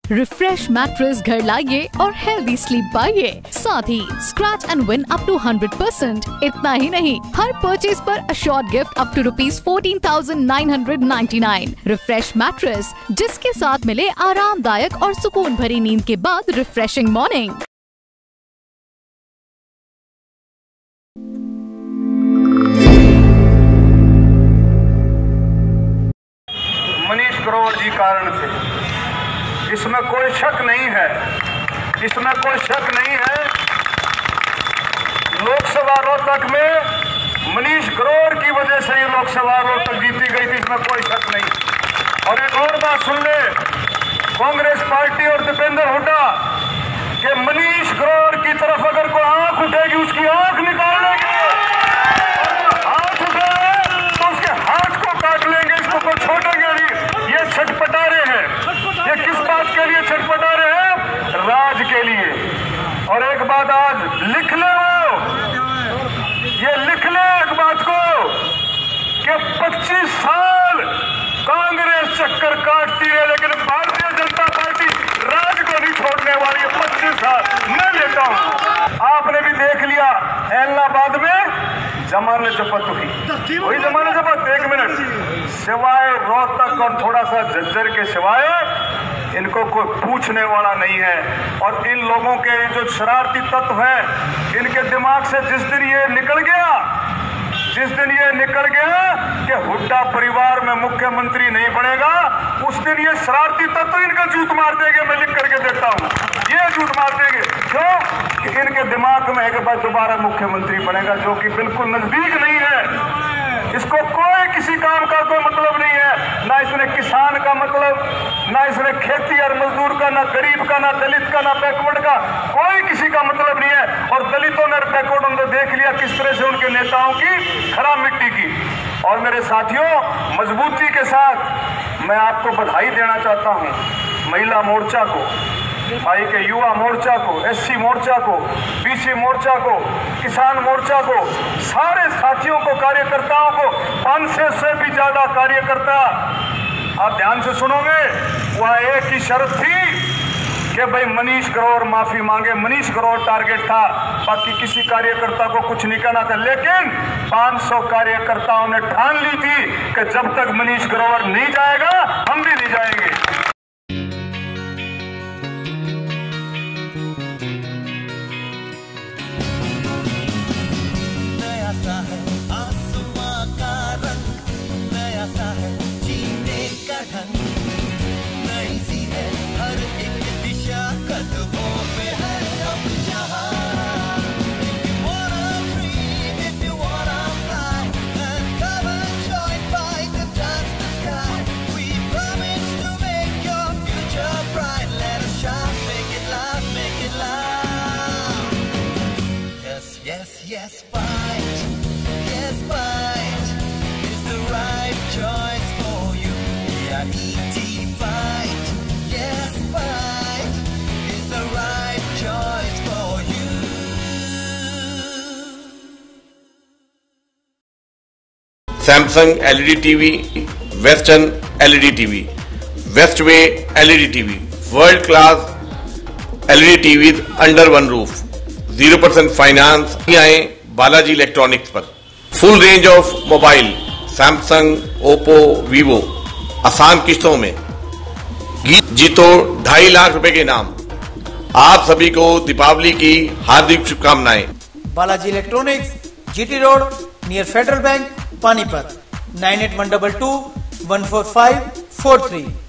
Refresh mattress घर लाइए और हेल्दी स्लीप पाइए। साथ ही scratch and win up to 100%। इतना ही नहीं, हर परचेज पर assured gift up to ₹14,999। Refresh mattress, जिसके साथ मिले आरामदायक और सुकून भरी नींद के बाद रिफ्रेशिंग मॉर्निंग। मनीष ग्रोवर जी कारण थे, इसमें कोई शक नहीं है, इसमें कोई शक नहीं है। लोकसभा रोहतक में मनीष ग्रोवर की वजह से ये लोकसभा रोहतक जीती गई थी, इसमें कोई शक नहीं। और एक और बात सुन ले, कांग्रेस पार्टी और दीपेंद्र हुड्डा के मनीष ग्रोवर की तरफ अगर कोई आंख उठेगी उसकी आंख निकाल लेंगे, हाथ उठाए तो उसके हाथ को काट लेंगे, इसको कोई छोड़ेंगे नहीं। ये छटपटा रहे हैं, ये किस बात के लिए छटपटा रहे हैं? राज के लिए। और एक बात आज लिख ले, ये लिख ले एक बात को कि 25 साल कांग्रेस चक्कर काटती है, लेकिन भारतीय जनता पार्टी राज को नहीं छोड़ने वाली है। 25 साल मैं लेता हूं। आपने भी देख लिया एलनाबाद में जमानत जब्त हुई, वही जमानत जब्त। 1 मिनट, सिवाय रोहतक और थोड़ा सा झज्जर के सिवाय इनको कोई पूछने वाला नहीं है। और इन लोगों के जो शरारती तत्व हैं, इनके दिमाग से जिस दिन ये निकल गया कि हुड्डा परिवार में मुख्यमंत्री नहीं बनेगा, उस दिन ये शरारती तत्व इनका जूत मार देंगे। मैं लिख करके देता हूं, ये जूत मार देंगे। क्यों? कि इनके दिमाग में है कि भाई दोबारा मुख्यमंत्री बनेगा, जो कि बिल्कुल नजदीक नहीं है। इसको कोई किसी काम का कोई मतलब नहीं है, ना इसने किसान का मतलब, ना इसने खेती और मजदूर का, ना गरीब का, ना दलित का, ना बैकवर्ड का, कोई किसी का मतलब नहीं है। और दलितों ने बैकवर्ड ने देख लिया किस तरह से उनके नेताओं की खराब मिट्टी की। और मेरे साथियों, मजबूती के साथ मैं आपको बधाई देना चाहता हूं महिला मोर्चा को, भाई के युवा मोर्चा को, एससी मोर्चा को, बीसी मोर्चा को, किसान मोर्चा को, सारे साथियों को, कार्यकर्ताओं को, 500 से भी ज्यादा कार्यकर्ता। आप ध्यान से सुनोगे, वह एक ही शर्त थी कि भाई मनीष ग्रोवर माफी मांगे। मनीष ग्रोवर टारगेट था, बाकी किसी कार्यकर्ता को कुछ नहीं कहना था। लेकिन 500 कार्यकर्ताओं ने ठान ली थी कि जब तक मनीष ग्रोवर नहीं जाएगा हम भी नहीं जाएंगे। Yes, fight is the right choice for you. EIT fight, yes, fight is the right choice for you. Samsung LED TV, Western LED TV, Westway LED TV, world class LED TVs under one roof. 0% finance आए Balaji electronics पर। Full range of mobile Samsung, Oppo, Vivo, आसान किस्तों में। जीतो 2.5 लाख रुपए के इनाम। आप सभी को दीपावली की हार्दिक शुभकामनाएं। Balaji electronics, GT road, near Federal Bank, Panipat. 9812214543।